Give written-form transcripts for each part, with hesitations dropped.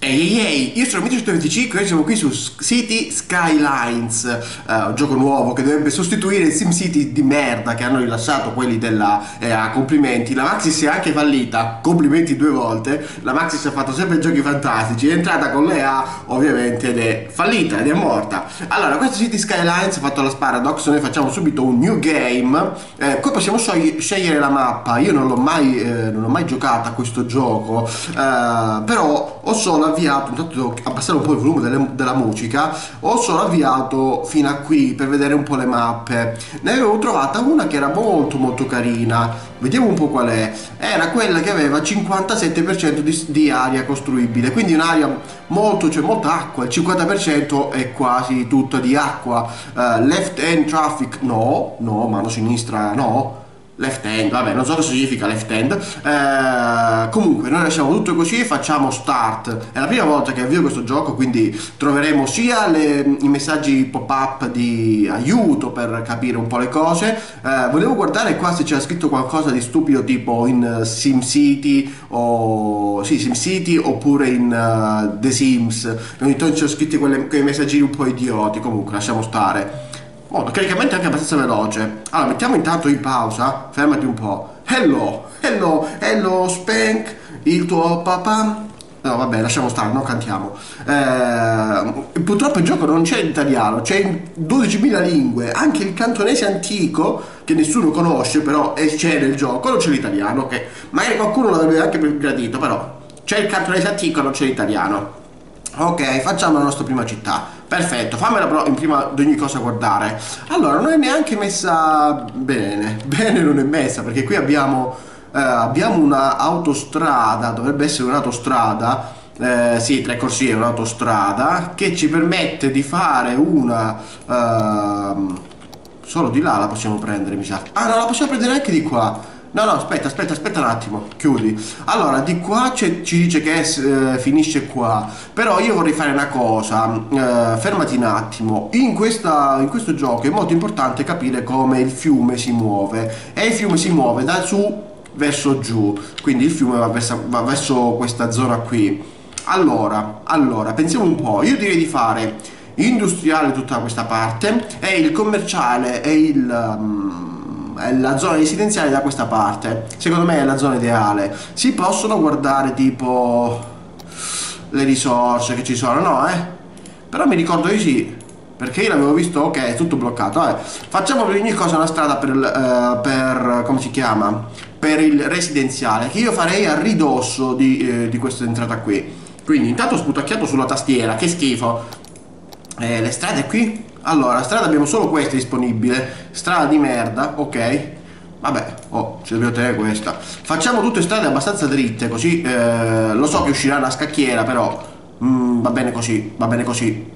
Ehi, io sono Mitch125 e siamo qui su City Skylines, un gioco nuovo che dovrebbe sostituire il SimCity di merda che hanno rilasciato quelli della EA. Complimenti, la Maxis è anche fallita, complimenti due volte. La Maxis ha fatto sempre giochi fantastici, è entrata con l'EA ovviamente ed è fallita ed è morta. Allora, questo City Skylines ha fatto la Paradox, noi facciamo subito un new game, qua possiamo scegliere la mappa. Io non ho mai giocato a questo gioco, però ho solo avviato, intanto devo abbassare un po' il volume della musica, ho solo avviato fino a qui per vedere un po' le mappe. Ne avevo trovata una che era molto carina, vediamo un po' qual è. Era quella che aveva 57% di area costruibile, quindi un'area c'è molta acqua, il 50% è quasi tutta di acqua. Left hand traffic no, mano sinistra no. Left hand, vabbè, non so cosa significa left hand. Comunque, noi lasciamo tutto così e facciamo start. È la prima volta che avvio questo gioco, quindi troveremo sia i messaggi pop-up di aiuto per capire un po' le cose. Volevo guardare qua se c'era scritto qualcosa di stupido tipo in SimCity o sì, SimCity oppure in The Sims. Ogni tanto c'erano scritti quei messaggini un po' idioti. Comunque, lasciamo stare. Oh, il caricamento è anche abbastanza veloce. Allora, mettiamo intanto in pausa. Fermati un po'. Hello, Spank, il tuo papà. No, vabbè, lasciamo stare, non cantiamo. Purtroppo il gioco non c'è in italiano, c'è in 12.000 lingue. Anche il cantonese antico, che nessuno conosce, però c'è nel gioco, non c'è l'italiano. Che magari qualcuno l'avrebbe anche gradito, però c'è il cantonese antico, non c'è l'italiano. Ok, facciamo la nostra prima città. Perfetto, fammela però in prima di ogni cosa guardare. Allora, non è neanche messa bene. Bene non è messa, perché qui abbiamo una autostrada, dovrebbe essere un'autostrada. Sì, tre corsie è un'autostrada che ci permette di fare solo di là la possiamo prendere, mi sa. Ah, no, la possiamo prendere anche di qua. No, aspetta un attimo, chiudi. Allora, di qua ci dice che finisce qua, però io vorrei fare una cosa, fermati un attimo. In questo gioco è molto importante capire come il fiume si muove, e il fiume si muove da su verso giù, quindi il fiume va verso questa zona qui. Allora, pensiamo un po', io direi di fare industriale tutta questa parte e il commerciale e la zona residenziale da questa parte. Secondo me è la zona ideale. Si possono guardare tipo le risorse che ci sono, no? Però mi ricordo di sì, perché io l'avevo visto. Ok, è tutto bloccato. Facciamo per ogni cosa una strada per come si chiama? Per il residenziale, che io farei a ridosso di questa entrata qui. Quindi intanto ho sputacchiato sulla tastiera, che schifo. Le strade qui? Allora, strada abbiamo solo questa disponibile. Strada di merda, ok. Vabbè, ci dobbiamo tenere questa. Facciamo tutte strade abbastanza dritte, così lo so che uscirà una scacchiera, però va bene così, va bene così.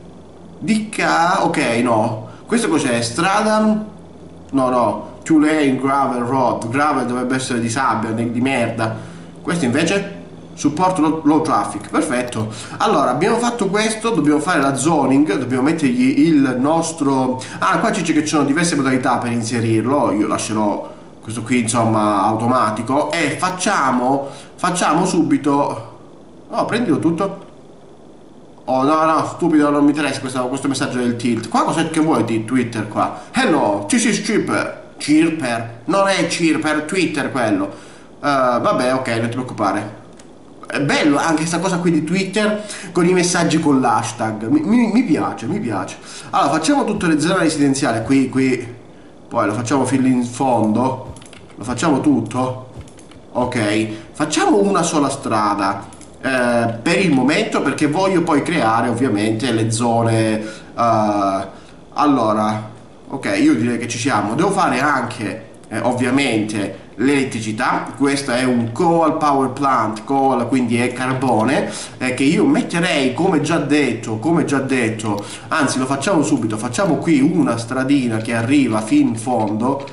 Ok, no. Questo cos'è? Strada? No. Two lane gravel road. Gravel dovrebbe essere di sabbia, di merda. Questo invece? Supporto low traffic, perfetto. Allora, abbiamo fatto questo, dobbiamo fare la zoning, dobbiamo mettergli il nostro. Ah, qua ci dice che ci sono diverse modalità per inserirlo. Io lascerò questo qui, insomma, automatico. E facciamo subito. Oh, prendilo tutto. Oh, no, stupido, non mi interessa questo messaggio del tilt. Qua cos'è che vuoi di Twitter qua? Hello, this is Chirper. Non è Chirper, Twitter quello. Vabbè, ok, non ti preoccupare. È bello anche questa cosa qui di Twitter con i messaggi con l'hashtag. Mi piace. Allora, facciamo tutte le zone residenziali qui. Poi lo facciamo fino in fondo. Lo facciamo tutto. Ok, facciamo una sola strada per il momento, perché voglio poi creare ovviamente le zone. Allora, ok, io direi che ci siamo. Devo fare anche ovviamente l'elettricità. Questo è un coal power plant, quindi è carbone, che io metterei come già detto, anzi lo facciamo subito, facciamo qui una stradina che arriva fin in fondo.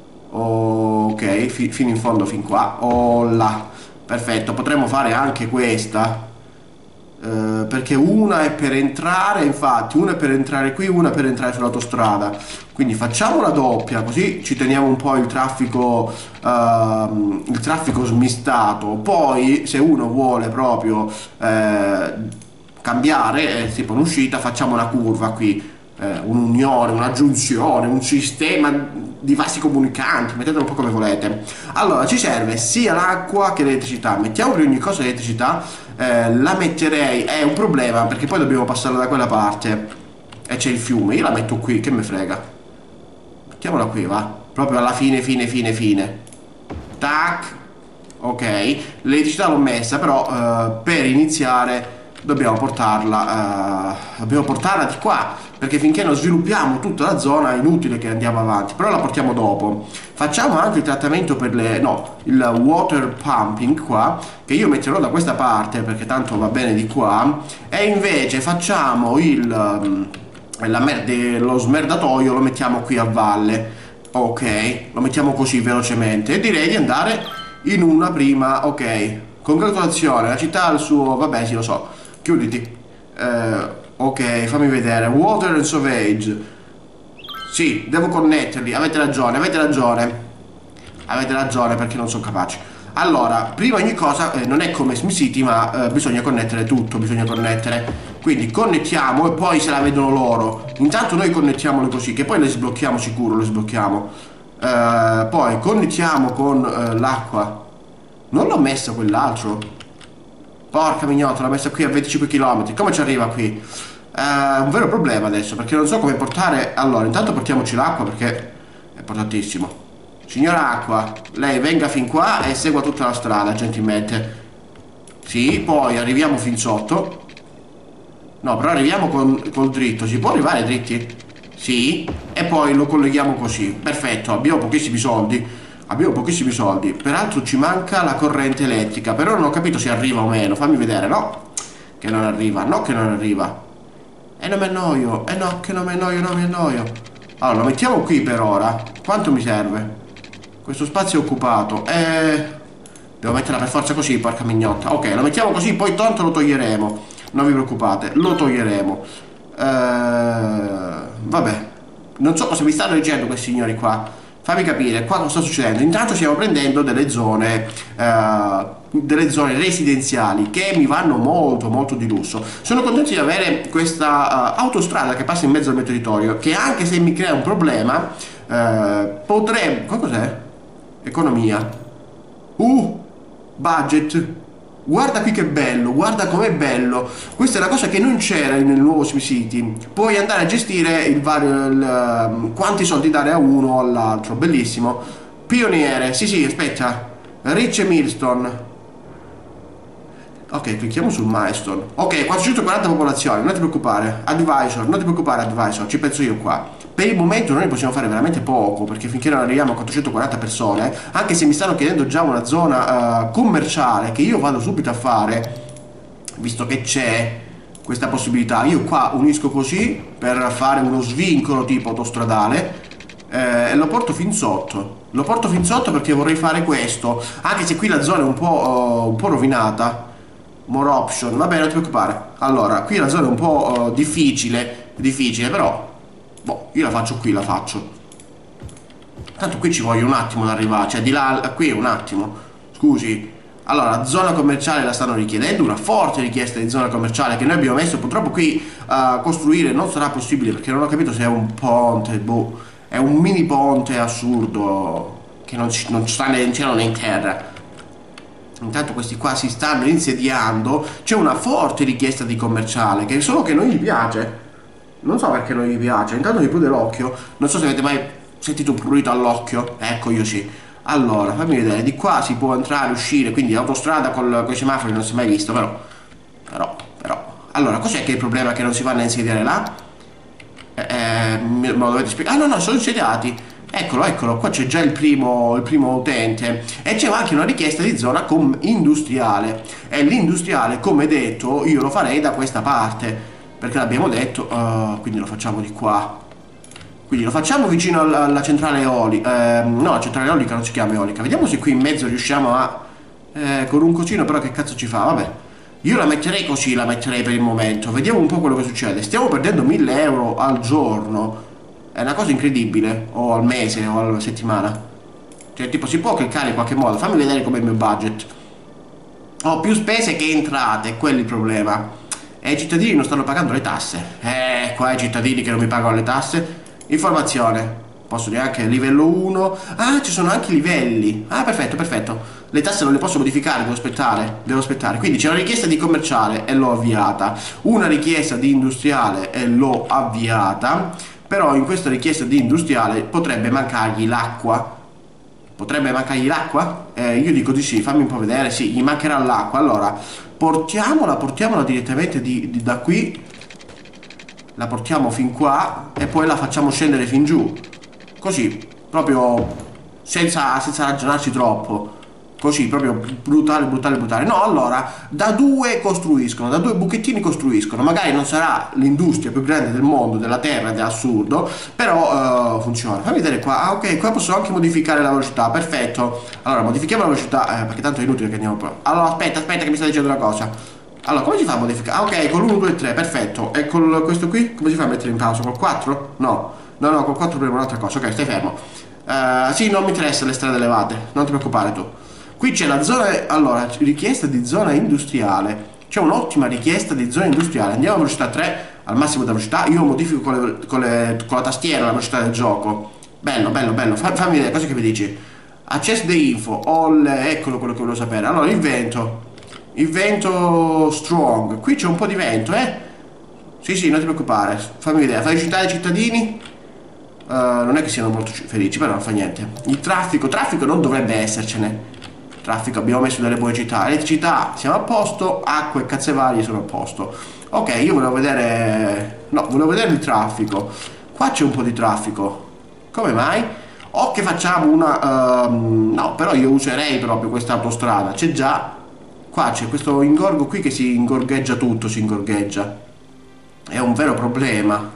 Ok, fino in fondo, fin qua. Là, perfetto. Potremmo fare anche questa, perché una è per entrare, infatti una è per entrare qui, una per entrare sull'autostrada. Quindi facciamo la doppia, così ci teniamo un po' il traffico smistato. Poi se uno vuole proprio cambiare, tipo un'uscita, facciamo una curva qui, un'unione, una giunzione, un sistema di vasi comunicanti, mettetelo un po' come volete. Allora ci serve sia l'acqua che l'elettricità. Mettiamo per ogni cosa l'elettricità, la metterei, è un problema perché poi dobbiamo passarla da quella parte e c'è il fiume, io la metto qui, che me frega. Mettiamola qui, va, proprio alla fine, fine, fine, fine. Tac. Ok, l'elettricità l'ho messa, però per iniziare dobbiamo portarla di qua, perché finché non sviluppiamo tutta la zona è inutile che andiamo avanti, però la portiamo dopo. Facciamo anche il trattamento per le, no, il water pumping qua, che io metterò da questa parte perché tanto va bene di qua, e invece facciamo lo smerdatoio, lo mettiamo qui a valle. Ok, lo mettiamo così velocemente e direi di andare in una prima. Ok, congratulazioni, la città ha il suo, vabbè sì lo so, chiuditi. Ok, fammi vedere, water and sewage. Sì, devo connetterli, avete ragione, avete ragione. Avete ragione perché non sono capace. Allora, prima ogni cosa, non è come SimCity, ma bisogna connettere tutto, bisogna connettere. Quindi connettiamo e poi se la vedono loro. Intanto noi connettiamole così, che poi le sblocchiamo sicuro, le sblocchiamo. Poi connettiamo con l'acqua. Non l'ho messa quell'altro. Porca mignotta, l'ho messa qui a 25 km. Come ci arriva qui? Un vero problema adesso, perché non so come portare. Allora, intanto portiamoci l'acqua perché è portatissimo. Signora Acqua, lei venga fin qua e segua tutta la strada, gentilmente. Sì, poi arriviamo fin sotto. No, però arriviamo col dritto. Si può arrivare dritti? Sì. E poi lo colleghiamo così. Perfetto, abbiamo pochissimi soldi. Abbiamo pochissimi soldi. Peraltro ci manca la corrente elettrica. Però non ho capito se arriva o meno. Fammi vedere, no? Che non arriva, no che non arriva. E non mi annoio. No, che non mi annoio, non mi annoio. Allora, lo mettiamo qui per ora. Quanto mi serve? Questo spazio è occupato. Devo metterla per forza così, porca mignotta. Ok, lo mettiamo così, poi tanto lo toglieremo. Non vi preoccupate, lo toglieremo. Vabbè. Non so cosa mi stanno dicendo questi signori qua. Fammi capire, qua cosa sta succedendo? Intanto stiamo prendendo delle zone residenziali che mi vanno molto molto di lusso. Sono contento di avere questa autostrada che passa in mezzo al mio territorio, che anche se mi crea un problema, potrebbe... Cos'è? Economia. Budget. Guarda qui che bello, guarda com'è bello. Questa è la cosa che non c'era nel nuovo SimCity. Puoi andare a gestire quanti soldi dare a uno o all'altro. Bellissimo. Pioniere, sì sì, aspetta. Rich e Milestone. Ok, clicchiamo sul milestone. Ok, 440 popolazioni, non ti preoccupare. Advisor, non ti preoccupare advisor, ci penso io qua. Per il momento noi possiamo fare veramente poco, perché finché non arriviamo a 440 persone, anche se mi stanno chiedendo già una zona commerciale che io vado subito a fare, visto che c'è questa possibilità. Io qua unisco così per fare uno svincolo tipo autostradale e lo porto fin sotto. Lo porto fin sotto perché vorrei fare questo, anche se qui la zona è un po' rovinata. More option, vabbè non ti preoccupare. Allora, qui la zona è un po' difficile, però boh, io la faccio qui, la faccio. Tanto qui ci voglio un attimo ad arrivare, cioè di là a qui è un attimo. Scusi. Allora, zona commerciale la stanno richiedendo, una forte richiesta di zona commerciale che noi abbiamo messo. Purtroppo qui costruire non sarà possibile perché non ho capito se è un ponte, boh, è un mini ponte assurdo che non sta né in cielo né in terra. Intanto questi qua si stanno insediando. C'è una forte richiesta di commerciale, che solo che non gli piace. Non so perché non gli piace. Intanto mi prude l'occhio. Non so se avete mai sentito un prurito all'occhio. Ecco, io sì. Allora, fammi vedere. Di qua si può entrare, uscire. Quindi autostrada con i semafori non si è mai visto. Però. Allora, cos'è che è il problema che non si vanno a insediare là? Me lo dovete spiegare. Ah no, sono insediati. Eccolo, qua c'è già il primo utente e c'è anche una richiesta di zona industriale e l'industriale, come detto, io lo farei da questa parte perché l'abbiamo detto, quindi lo facciamo di qua, quindi lo facciamo vicino alla centrale eolica, no, la centrale eolica non si chiama eolica, vediamo se qui in mezzo riusciamo a, con un cosino, però che cazzo ci fa, vabbè. Io la metterei così, la metterei per il momento, vediamo un po' quello che succede, stiamo perdendo 1000 euro al giorno. È una cosa incredibile, o al mese o alla settimana. Cioè, tipo, si può cliccare in qualche modo. Fammi vedere com'è il mio budget. Ho più spese che entrate, quello è il problema. e i cittadini non stanno pagando le tasse. Qua i cittadini che non mi pagano le tasse. Informazione. Posso neanche livello 1. Ah, ci sono anche i livelli. Ah, perfetto, perfetto. Le tasse non le posso modificare, devo aspettare. Devo aspettare. Quindi c'è una richiesta di commerciale e l'ho avviata. Una richiesta di industriale e l'ho avviata. Però in questa richiesta di industriale potrebbe mancargli l'acqua. Potrebbe mancargli l'acqua? Io dico di sì, fammi un po' vedere. Sì, gli mancherà l'acqua. Allora, portiamola direttamente da qui. La portiamo fin qua e poi la facciamo scendere fin giù. Così, proprio senza ragionarci troppo. Così, proprio brutale, brutale, brutale. No, allora, da due costruiscono, da due buchettini costruiscono. Magari non sarà l'industria più grande del mondo, della terra, ed è assurdo, però funziona. Fammi vedere qua. Ah, ok, qua posso anche modificare la velocità, perfetto. Allora, modifichiamo la velocità, perché tanto è inutile che andiamo poi. Allora, aspetta che mi sta dicendo una cosa. Allora, come si fa a modificare? Ah, ok, con l'1, 2, 3, perfetto. E con questo qui, come si fa a mettere in pausa? Col 4? No, no, col 4 premo un'altra cosa. Ok, stai fermo. Sì, non mi interessa le strade elevate, non ti preoccupare tu. Qui c'è la zona, allora, richiesta di zona industriale. C'è un'ottima richiesta di zona industriale. Andiamo a velocità 3, al massimo della velocità. Io modifico con la tastiera la velocità del gioco. Bello, bello, bello. Fammi vedere, cosa che mi dici? Access the info, eccolo quello che volevo sapere. Allora, il vento strong. Qui c'è un po' di vento, eh? Sì, sì, non ti preoccupare. Fammi vedere, felicità ai cittadini. Non è che siano molto felici, però non fa niente. Il traffico non dovrebbe essercene. Traffico, abbiamo messo delle buone città. Elettricità, siamo a posto. Acqua e cazze varie sono a posto. Ok, io volevo vedere... No, volevo vedere il traffico. Qua c'è un po' di traffico. Come mai? O che facciamo una... no, però io userei proprio questa autostrada. C'è già... Qua c'è questo ingorgo qui che si ingorgheggia tutto, si ingorgheggia. È un vero problema.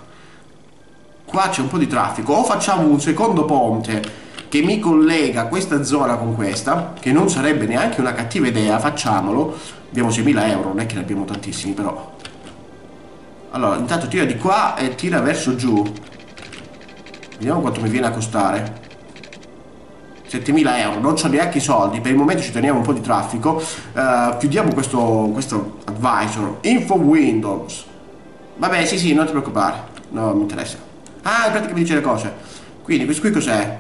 Qua c'è un po' di traffico. O facciamo un secondo ponte che mi collega questa zona con questa, che non sarebbe neanche una cattiva idea, facciamolo. Abbiamo 6.000 euro, non è che ne abbiamo tantissimi però. Allora, intanto tira di qua e tira verso giù. Vediamo quanto mi viene a costare. 7.000 euro, non c'ho neanche i soldi, per il momento ci teniamo un po' di traffico. Chiudiamo questo advisor. Info Windows. Vabbè, sì, non ti preoccupare, non mi interessa. Ah, in pratica mi dice le cose. Quindi questo qui cos'è?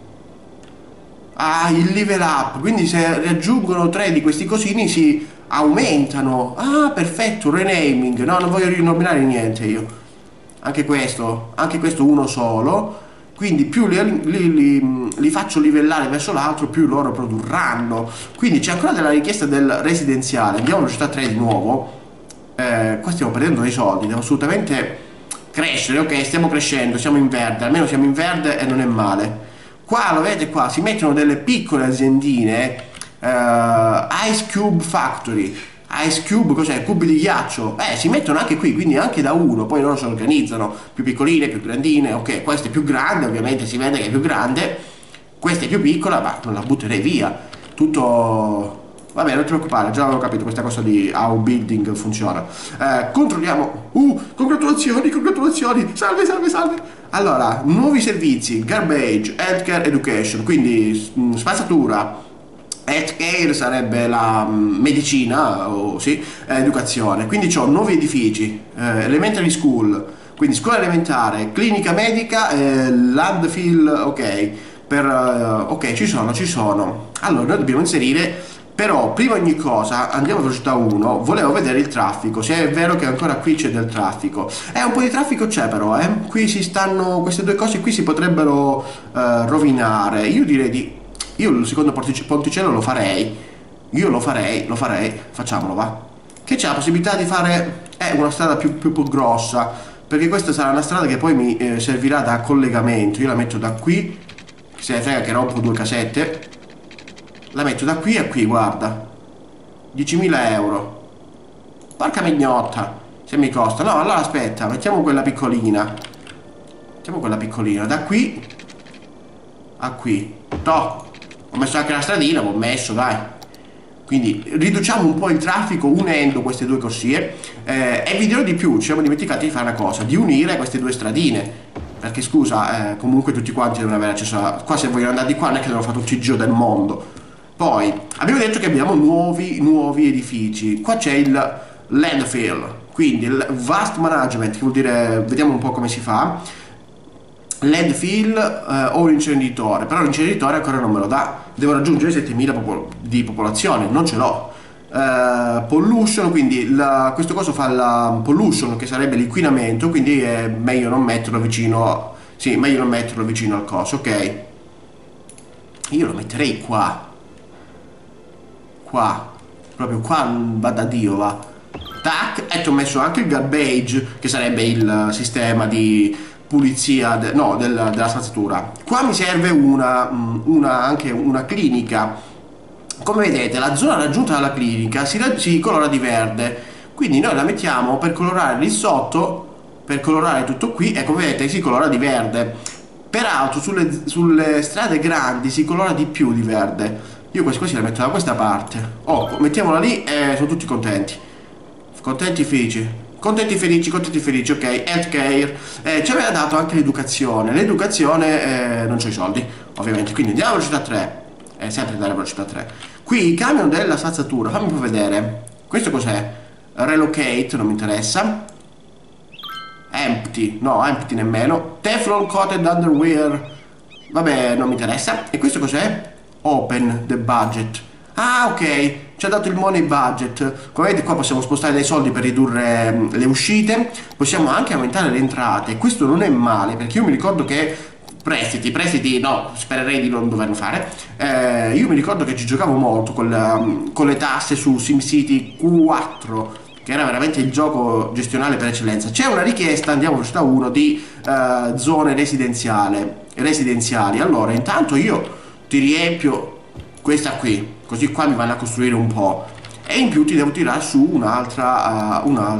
Ah, il level up, quindi se raggiungono 3 di questi cosini si aumentano. Ah, perfetto, renaming. No, non voglio rinominare niente io. Anche questo uno solo. Quindi più li faccio livellare verso l'altro, più loro produrranno. Quindi c'è ancora della richiesta del residenziale. Andiamo a velocità 3 di nuovo. Qua stiamo perdendo dei soldi, devo assolutamente crescere. Ok, stiamo crescendo, siamo in verde, almeno siamo in verde e non è male. Qua lo vedete, qua si mettono delle piccole aziendine. Ice Cube Factory. Ice Cube, cos'è? Cubi di ghiaccio. Si mettono anche qui, quindi anche da uno. Poi loro si organizzano, più piccoline, più grandine. Ok, questa è più grande, ovviamente si vede che è più grande. Questa è più piccola, ma non la butterei via. Tutto... Vabbè, non ti preoccupare, già avevo capito questa cosa di how building funziona. Controlliamo. Congratulazioni, congratulazioni. Salve, salve, salve. Allora, nuovi servizi, garbage, healthcare, education. Quindi spazzatura. Healthcare sarebbe la medicina, o sì, educazione. Quindi ho nuovi edifici, elementary school, quindi scuola elementare, clinica medica, landfill, ok. Ok, ci sono. Allora, noi dobbiamo inserire. Però prima di ogni cosa andiamo a velocità 1. Volevo vedere il traffico, se è vero che ancora qui c'è del traffico. Un po' di traffico c'è però, qui si stanno, queste due cose qui si potrebbero rovinare. Io direi io il secondo ponticello lo farei. Io lo farei, facciamolo, va. Che c'è la possibilità di fare una strada più grossa, perché questa sarà una strada che poi mi servirà da collegamento. Io la metto da qui, se ne frega che rompo due casette. La metto da qui a qui, guarda. 10.000 euro. Porca mignotta. Se mi costa. No, allora aspetta, mettiamo quella piccolina. Da qui a qui. Toh. Ho messo anche la stradina, ho messo, dai. Quindi riduciamo un po' il traffico unendo queste due corsie. E vi dirò di più, ci siamo dimenticati di fare una cosa, di unire queste due stradine. Perché scusa, comunque tutti quanti devono avere accesso a... Qua se vogliono andare di qua non è che devono fare tutti i giro del mondo. Poi abbiamo detto che abbiamo nuovi edifici. Qua c'è il landfill, Quindi il Vast Management, che vuol dire, vediamo un po' come si fa. Landfill o l'inceneritore, però l'inceneritore ancora non me lo dà, devo raggiungere 7000 di popolazione, non ce l'ho. Pollution, quindi questo coso fa la pollution, che sarebbe l'inquinamento, quindi è meglio non metterlo vicino, sì, meglio non metterlo vicino al coso, ok. Io lo metterei qua, proprio qua, va da Dio, va. Tac, e ti ho messo anche il garbage, che sarebbe il sistema di pulizia della spazzatura. Qua mi serve anche una clinica. Come vedete, la zona raggiunta dalla clinica si colora di verde, quindi noi la mettiamo per colorare lì sotto, per colorare tutto qui, e come vedete si colora di verde. Peraltro sulle strade grandi si colora di più di verde. Io quasi quasi la metto da questa parte. Oh, mettiamola lì e sono tutti contenti. Contenti e felici. Contenti e felici, ok. Healthcare. Ci aveva dato anche l'educazione. L'educazione non c'ho i soldi, ovviamente. Quindi andiamo a velocità 3. Sempre andare a velocità 3. Qui il camion della spazzatura. Fammi un po' vedere. Questo cos'è? Relocate, non mi interessa. Empty, no, empty nemmeno. Teflon coated underwear. Vabbè, non mi interessa. E questo cos'è? Open the budget. Ah, ok. Ci ha dato il money budget. Come vedete qua possiamo spostare dei soldi per ridurre le uscite. Possiamo anche aumentare le entrate. Questo non è male, perché io mi ricordo che prestiti, no, spererei di non doverlo fare. Io mi ricordo che ci giocavo molto con le tasse su SimCity 4, che era veramente il gioco gestionale per eccellenza. C'è una richiesta, andiamo a velocità 1, di zone residenziali. Allora, intanto io ti riempio questa qui, così qua mi vanno a costruire un po', e in più ti devo tirare su un'altra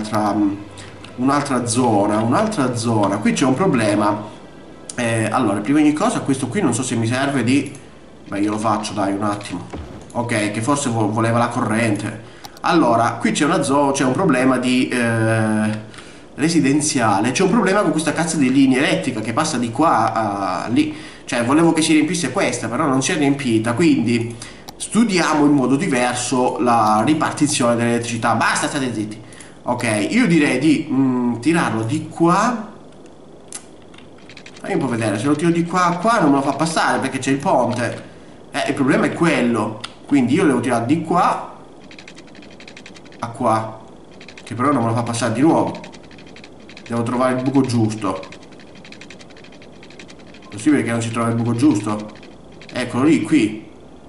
zona. Qui c'è un problema. Allora, prima di ogni cosa, questo qui non so se mi serve di... Beh, io lo faccio, dai, un attimo. Ok, che forse voleva la corrente. Allora, qui c'è c'è un problema di residenziale. C'è un problema con questa cazzo di linea elettrica che passa di qua a lì. Cioè, volevo che si riempisse questa, però non si è riempita. Quindi studiamo in modo diverso la ripartizione dell'elettricità. Basta, state zitti. Ok, io direi di tirarlo di qua. Fammi un po' vedere, se lo tiro di qua a qua non me lo fa passare perché c'è il ponte. Il problema è quello. Quindi io devo tirare di qua a qua, che però non me lo fa passare di nuovo. Devo trovare il buco giusto. Possibile che non si trova il buco giusto? Eccolo lì, qui.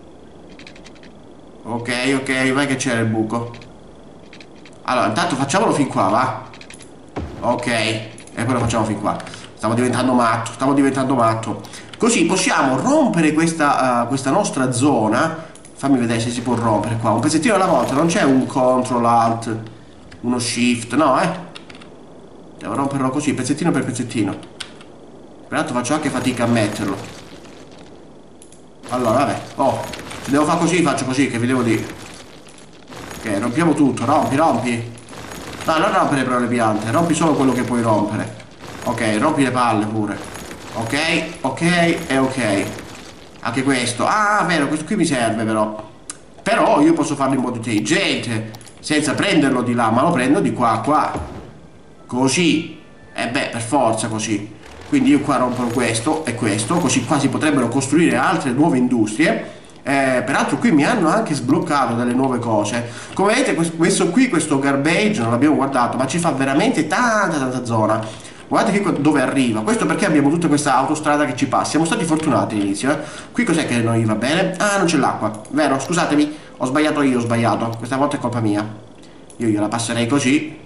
Ok, vai che c'era il buco. Allora, intanto facciamolo fin qua, va. Ok, e poi lo facciamo fin qua. Stavo diventando matto. Così possiamo rompere questa nostra zona. Fammi vedere se si può rompere qua. Un pezzettino alla volta, non c'è un control alt, uno shift, no, devo romperlo così, pezzettino per pezzettino. Peraltro faccio anche fatica a metterlo. Allora, vabbè. Oh, se devo fare così, faccio così, che vi devo dire. Ok, rompiamo tutto, rompi. No, non rompere però le piante, rompi solo quello che puoi rompere. Ok, rompi le palle pure. Ok, e ok. Anche questo. Ah, vero, questo qui mi serve però io posso farlo in modo intelligente, senza prenderlo di là, ma lo prendo di qua a qua. Così. E beh, per forza così. Quindi io qua rompo questo e questo, così qua si potrebbero costruire altre nuove industrie. Peraltro qui mi hanno anche sbloccato delle nuove cose. Come vedete questo garbage non l'abbiamo guardato, ma ci fa veramente tanta zona. Guardate qui dove arriva. Questo perché abbiamo tutta questa autostrada che ci passa. Siamo stati fortunati all'inizio, Qui cos'è che non gli va bene? Ah, non c'è l'acqua. Vero? Scusatemi. Ho sbagliato. Questa volta è colpa mia. Io gliela passerei così.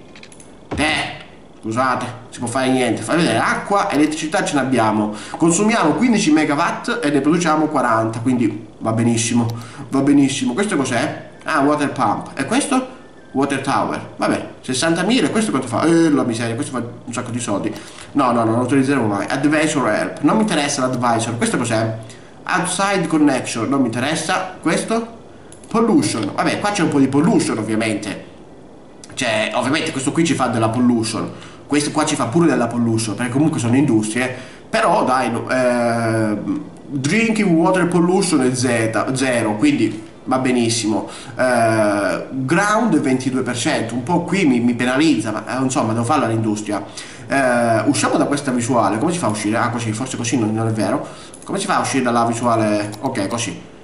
Scusate, si può fare niente. Fai vedere, acqua, elettricità ce ne abbiamo. Consumiamo 15 megawatt e ne produciamo 40. Quindi va benissimo. Questo cos'è? Ah, water pump. E questo? Water tower. Vabbè, 60.000. E questo quanto fa? La miseria, questo fa un sacco di soldi. No, non lo utilizzeremo mai. Advisor help. Non mi interessa l'advisor. Questo cos'è? Outside connection. Non mi interessa. Questo? Pollution. Vabbè, qua c'è un po' di pollution ovviamente. Cioè, ovviamente questo qui ci fa della pollution. Questo qua ci fa pure della pollution, perché comunque sono industrie. Però dai, drinking water pollution è zero, quindi va benissimo. ground 22%, un po' qui mi penalizza, ma insomma devo farla l'industria. Usciamo da questa visuale, come si fa a uscire? Ah, così, forse così non è vero. Come si fa a uscire dalla visuale? Ok, così.